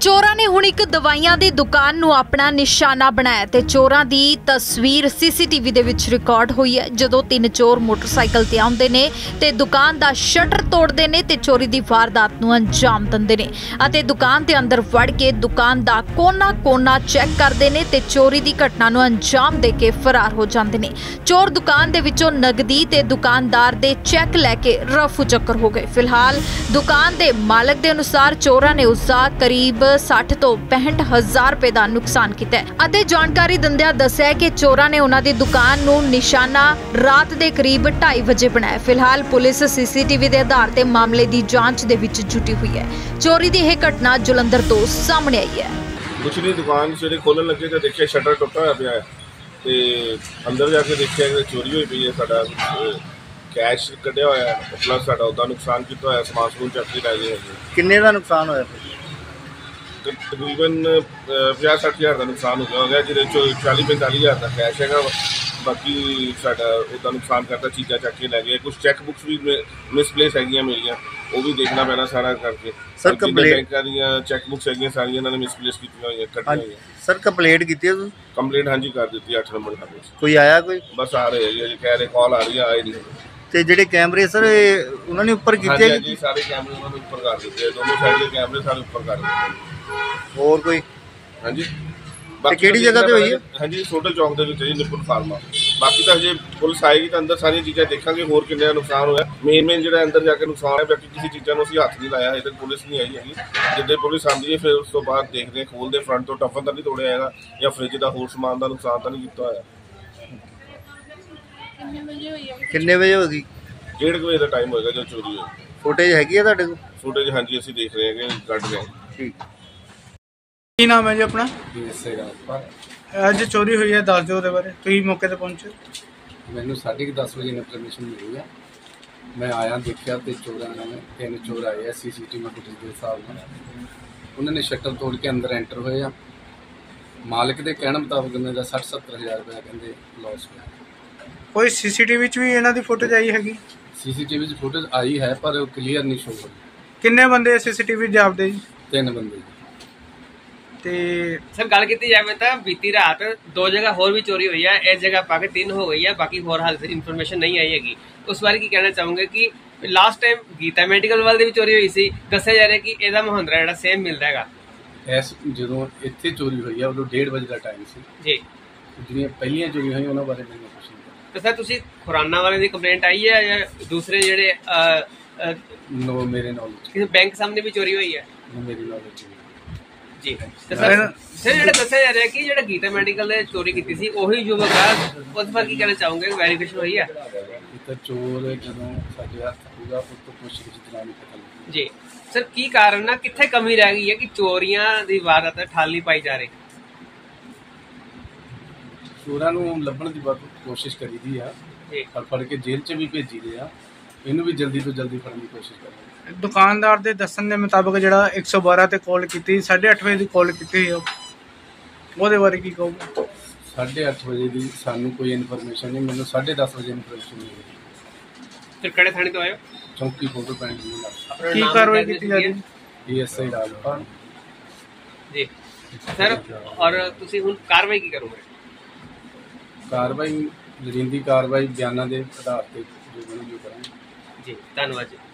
चोरां ने हुण एक दवाइयां दी दुकान नूं अपना निशाना बनाया ते चोरां दी तस्वीर सीसीटीवी दे विच रिकॉर्ड हुई है। जदों तीन चोर मोटरसाइकिल ते आउंदे ने ते दुकान दा शटर तोड़दे ने ते चोरी दी वारदात नूं अंजाम दिंदे ने अते दुकान दे अंदर वड़ के दुकान दा कोना चैक करदे ने ते चोरी दी घटना नूं अंजाम दे के फरार हो जांदे ने। चोर दुकान दे विचों नगदी ते दुकानदार दे चैक लैके रफू चक्कर हो गए। फिलहाल दुकान दे मालक दे अनुसार चोरां ने उसदा करीब 60 तो 65 हज़ार रुपए का नुकसान किया है। जानकारी दिंदियां दस्सिया कि चोरां ने उन्हां दी दुकान नूं निशाना रात के करीब 2:30 बजे बनाया। फिलहाल पुलिस सीसीटीवी के आधार पर मामले की जांच दे विच जुटी हुई है। चोरी की यह घटना जलंधर तो सामने आई है। कुछ नहीं, दुकान से खोलन लगे तो देखिए शटर टुटा हुआ पिया है ते अंदर जाके देखिया कि चोरी हुई पई है। साडा कैश कढ़िया होया प्लस साडा उदा नुकसान किया होया, समान समून चक के लै गए। किन्ने दा नुकसान होया? तकरीबन 50-60 हज़ार का नुकसान हो गया, जिहदे 40-45 हज़ार का कैश है। बाकी साडा उदा नुकसान करता चीज़ां चक के लै गए। कुछ चैक बुक्स भी मिसप्लेस है मेरिया, वो भी देखना पैना सारा करके। सर कंप्लेंट चैक बुक्स है सारिया इन्होंने मिसप्लेस की हुई। सर कंप्लेंट की कंप्लेंट हाँ जी कर दी 8 नंबर थाने। कोई आया? कोई बस आ रहे है जी, कह रहे कॉल आ रही है, आए नहीं। ते जेडे कैमरे सर उन्होंने ऊपर कीते जी, सारे कैमरे उन्होंने ऊपर कर दिते, दोनों साइड के कैमरे सारे ऊपर कर दिते। और कोई? हाँ जी, केड़ी जगह पे हुई है? हाँ जी, सोडल चौक दे विच जी निपुण फार्मा। बाकी तो हजे पुलिस आएगी तो अंदर सारी चीज़ें देखांगे होर किन्ना नुकसान होया। मेन जो अंदर जाके नुकसान है, बाकी किसी चीज़ों को असीं हत्थ नहीं लाया है, तक पुलिस नहीं आई है। जिद्दे पुलिस आती है फिर उस तो बाद देखते हैं, खोलते फ्रंट तो टफन तो नहीं तोड़िया हैगा या फ्रिज का होर समान का नुकसान तो नहीं किया होया। किन्ने बजे होगी? 1:30 बजे का टाइम होएगा जो चोरी हुई। फुटेज हैगी है तुहाडे कोल? फुटेज हाँ जी, असीं देख रहे हैं कि कट रहे हैं। ठीक। ਕੀ ਨਾਮ ਹੈ ਜੀ ਆਪਣਾ? ਅੱਜ ਚੋਰੀ ਹੋਈ ਹੈ, ਦੱਸ ਦਿਓ ਉਹਦੇ ਬਾਰੇ। ਤੁਸੀਂ ਮੌਕੇ ਤੇ ਪਹੁੰਚੇ? ਮੈਨੂੰ 10:30 ਵਜੇ ਇਨਫੋਰਮੇਸ਼ਨ ਮਿਲੀ ਹੈ। ਮੈਂ ਆਇਆ, ਦੇਖਿਆ ਤੇ ਚੋਰਾਂ ਨੇ 3 ਚੋਰ ਆਏ ਆ ਸੀਸੀਟੀਵੀ ਫੁਟੇਜ ਦੇ ਹਿਸਾਬ ਨਾਲ। ਉਹਨਾਂ ਨੇ ਸ਼ਟਰ ਤੋੜ ਕੇ ਅੰਦਰ ਐਂਟਰ ਹੋਏ ਆ। ਮਾਲਕ ਦੇ ਕਹਿਣ ਮੁਤਾਬਕ ਉਹਨਾਂ ਦਾ 60-70 ਹਜ਼ਾਰ ਰੁਪਏ ਕਹਿੰਦੇ ਲਾਸ ਹੋਇਆ। ਕੋਈ ਸੀਸੀਟੀਵੀ 'ਚ ਵੀ ਇਹਨਾਂ ਦੀ ਫੁਟੇਜ ਆਈ ਹੈਗੀ? ਸੀਸੀਟੀਵੀ 'ਚ ਫੁਟੇਜ ਆਈ ਹੈ ਪਰ ਉਹ ਕਲੀਅਰ ਨਹੀਂ ਸ਼ੋ ਹੋ ਰਹੀ। ਕਿੰਨੇ ਬੰਦੇ ਸੀਸੀਟੀਵੀ ਜਾਪਦੇ ਜੀ? 3 ਬੰਦੇ। सर गल की जाए तो बीती रात 2 जगह होर भी चोरी हुई है, इस जगह पाके 3 हो गई है, बाकी होर हाल से इन्फॉर्मेशन नहीं आई हैगी। उस बारे की कहना चाहूँगा कि लास्ट टाइम गीता मेडिकल वाले भी चोरी हुई सी, दस्सिया जा रहा है कि ਇਹਦਾ ਮੁਹੰਦਰਾ ਜਿਹੜਾ ਸੇਮ ਮਿਲਦਾ ਹੈਗਾ। ਇਸ ਜਦੋਂ ਇੱਥੇ ਚੋਰੀ ਹੋਈ ਹੈ ਉਦੋਂ 1:30 ਵਜੇ ਦਾ ਟਾਈਮ ਸੀ ਜੀ। ਜਿਹੜੀਆਂ ਪਹਿਲੀਆਂ ਚੋਰੀ ਹੋਈਆਂ ਉਹਨਾਂ ਬਾਰੇ ਮੈਨੂੰ ਕੁਝ ਨਹੀਂ ਪਤਾ। ਤੇ ਸਰ ਤੁਸੀਂ ਖੁਰਾਨਾ ਵਾਲੇ ਦੀ ਕੰਪਲੇਂਟ ਆਈ ਹੈ ਜਾਂ ਦੂਸਰੇ ਜਿਹੜੇ ਨੋ ਮੇਰੇ ਨੌਲੇਜ ਕਿਸੇ ਬੈਂਕ ਸਾਹਮਣੇ ਵੀ ਚੋਰੀ ਹੋਈ ਹੈ? ਮੇਰੀ ਨੌਲੇਜ ਜੀ। ਤੇ ਸਰ ਜਿਹੜਾ ਦੱਸਿਆ ਜਾ ਰਿਹਾ ਕਿ ਜਿਹੜਾ ਗੀਤਾ ਮੈਡੀਕਲ ਦੇ ਚੋਰੀ ਕੀਤੀ ਸੀ ਉਹੀ ਯੁਵਕ ਆ, ਉਸ ਪਰ ਕੀ ਕਹਿਣਾ ਚਾਹੋਗੇ? ਵੈਰੀਫਿਕੇਸ਼ਨ ਹੋਈ ਹੈ? ਤਾਂ ਚੋਰ ਜਦੋਂ ਸਾਡੇ ਹੱਥ ਹੋਊਗਾ ਉਸ ਤੋਂ ਕੁਛ ਜਿਤਨਾ ਨਹੀਂ ਪਤਾ ਲੱਗੇਗਾ ਜੀ। ਸਰ ਕੀ ਕਾਰਨ ਆ, ਕਿੱਥੇ ਕਮੀ ਰਹਿ ਗਈ ਹੈ ਕਿ ਚੋਰੀਆਂ ਦੀ ਵਾਰਦਾਤ ਠਾਲੀ ਪਾਈ ਜਾ ਰਹੀ? ਚੋਰਾਂ ਨੂੰ ਲੱਭਣ ਦੀ ਬਹੁਤ ਕੋਸ਼ਿਸ਼ ਕਰੀਦੀ ਆ, ਫੜ ਕੇ ਜੇਲ੍ਹ 'ਚ ਵੀ ਭੇਜੀ ਦੇ ਆ। ਇਹਨੂੰ ਵੀ ਜਲਦੀ ਤੋਂ ਜਲਦੀ ਫੜਨ ਦੀ ਕੋਸ਼ਿਸ਼ ਕਰਾਂਗੇ। ਦੁਕਾਨਦਾਰ ਦੇ ਦੱਸਣ ਦੇ ਮੁਤਾਬਕ ਜਿਹੜਾ 112 ਤੇ ਕਾਲ ਕੀਤੀ, 8:30 ਵਜੇ ਦੀ ਕਾਲ ਕੀਤੀ, ਉਹਦੇ ਬਾਰੇ ਕੀ ਕਹੋਗੇ? 8:30 ਵਜੇ ਦੀ ਸਾਨੂੰ ਕੋਈ ਇਨਫੋਰਮੇਸ਼ਨ ਨਹੀਂ, ਮੈਨੂੰ 10:30 ਵਜੇ ਇਨਫੋਰਮੇਸ਼ਨ ਮਿਲੀ। ਫਿਰ ਕਿਹੜੇ ਥਾਣੇ ਤੋਂ ਆਏ ਹੋ? ਚੌਂਕੀ ਫੋਟੋ ਪੈਂਟ ਦੀ ਨਾਲ। ਕੀ ਕਾਰਵਾਈ ਕੀਤੀ ਜਾ ਰਹੀ ਹੈ? PSI ਰਾਜਪਾਲ ਜੀ। ਸਰ ਔਰ ਤੁਸੀਂ ਹੁਣ ਕਾਰਵਾਈ ਕੀ ਕਰੋਗੇ? ਕਾਰਵਾਈ ਲੋੜੀਂਦੀ ਕਾਰਵਾਈ ਬਿਆਨਾਂ ਦੇ ਆਧਾਰ ਤੇ ਜੋ ਬਣੂ ਜੋ ਕਰਾਂਗੇ। ਜੀ, ਧੰਨਵਾਦ ਜੀ।